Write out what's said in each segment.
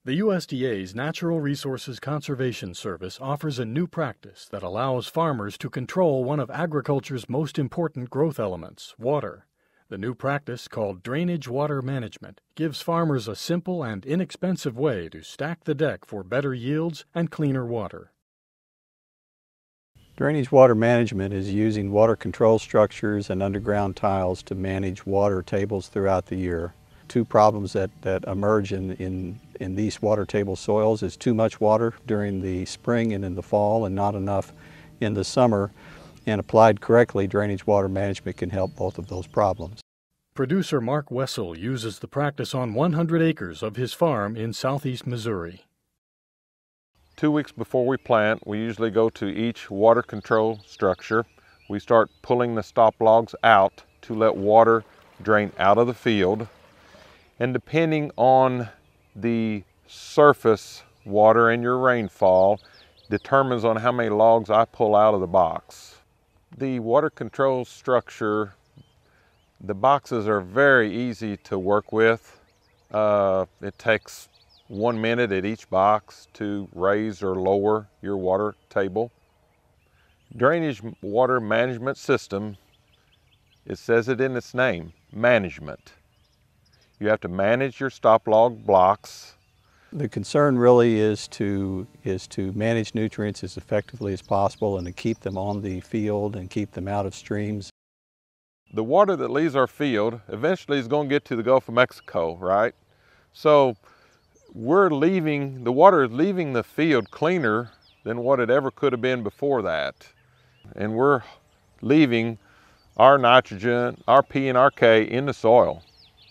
The USDA's Natural Resources Conservation Service offers a new practice that allows farmers to control one of agriculture's most important growth elements, water. The new practice, called drainage water management, gives farmers a simple and inexpensive way to stack the deck for better yields and cleaner water. Drainage water management is using water control structures and underground tiles to manage water tables throughout the year. Two problems that emerge in these water table soils is too much water during the spring and in the fall and not enough in the summer. And applied correctly, drainage water management can help both of those problems. Producer Mark Wessel uses the practice on 100 acres of his farm in southeast Missouri. 2 weeks before we plant, we usually go to each water control structure. We start pulling the stop logs out to let water drain out of the field. And depending on the surface water and your rainfall, determines on how many logs I pull out of the box. The water control structure, the boxes are very easy to work with. It takes 1 minute at each box to raise or lower your water table. Drainage water management system, it says it in its name, management. You have to manage your stop log blocks. The concern really is to manage nutrients as effectively as possible and to keep them on the field and keep them out of streams. The water that leaves our field eventually is going to get to the Gulf of Mexico, right? So the water is leaving the field cleaner than what it ever could have been before that. And we're leaving our nitrogen, our P and our K in the soil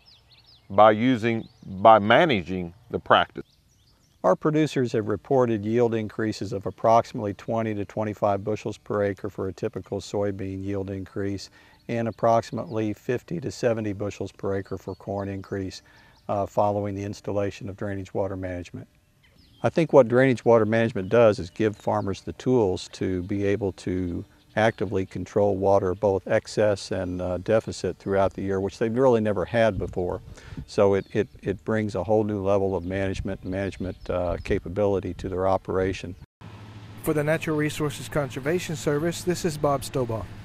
by managing the practice. Our producers have reported yield increases of approximately 20 to 25 bushels per acre for a typical soybean yield increase and approximately 50 to 70 bushels per acre for corn increase following the installation of drainage water management. I think what drainage water management does is give farmers the tools to be able to actively control water, both excess and deficit throughout the year, which they've really never had before. So it brings a whole new level of management capability to their operation. For the Natural Resources Conservation Service, this is Bob Stobaugh.